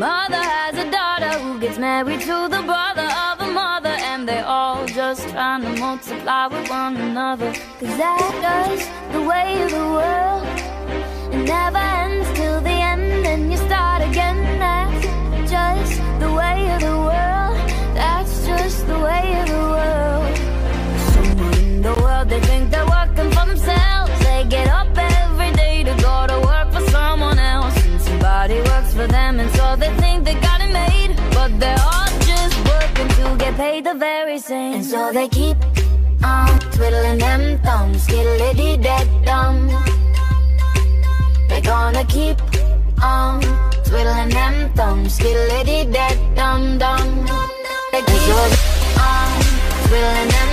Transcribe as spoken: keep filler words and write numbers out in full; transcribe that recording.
mother has a daughter who gets married to the brother of a mother, and they all just trying to multiply with one another. Cause that's just the way of the world. It never ends till the end, and you start again. That's just the way of the world. That's just the way of the world. Someone in the world, they think they're working for themselves. They get up every day to go to work for someone else, and somebody works for them, and so they think they got it made. But they're all just working to get paid the very same. And so they keep on twiddling them thumbs, skiddly-dee-dee-dum. They're gonna keep on twiddling them thumbs, skiddly-dee-dee-dum-dum. They keep on twiddling them